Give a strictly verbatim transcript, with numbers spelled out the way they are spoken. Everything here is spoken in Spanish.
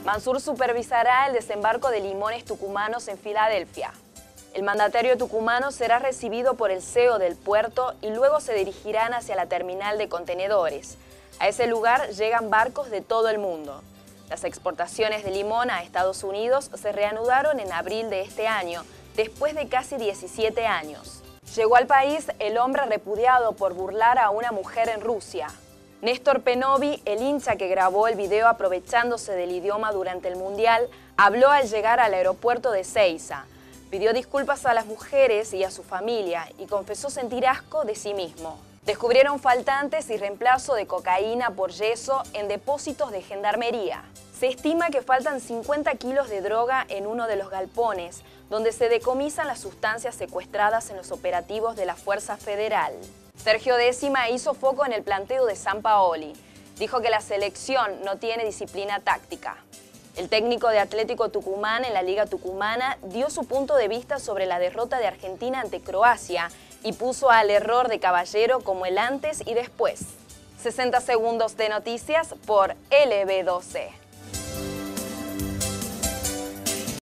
Mansur supervisará el desembarco de limones tucumanos en Filadelfia. El mandatario tucumano será recibido por el C E O del puerto y luego se dirigirán hacia la terminal de contenedores. A ese lugar llegan barcos de todo el mundo. Las exportaciones de limón a Estados Unidos se reanudaron en abril de este año, después de casi diecisiete años. Llegó al país el hombre repudiado por burlar a una mujer en Rusia. Néstor Penovi, el hincha que grabó el video aprovechándose del idioma durante el Mundial, habló al llegar al aeropuerto de Ezeiza. Pidió disculpas a las mujeres y a su familia y confesó sentir asco de sí mismo. Descubrieron faltantes y reemplazo de cocaína por yeso en depósitos de gendarmería. Se estima que faltan cincuenta kilos de droga en uno de los galpones, donde se decomisan las sustancias secuestradas en los operativos de la Fuerza Federal. Sergio Décima hizo foco en el planteo de Sampaoli. Dijo que la selección no tiene disciplina táctica. El técnico de Atlético Tucumán en la Liga Tucumana dio su punto de vista sobre la derrota de Argentina ante Croacia y puso al error de Caballero como el antes y después. sesenta segundos de noticias por L B doce.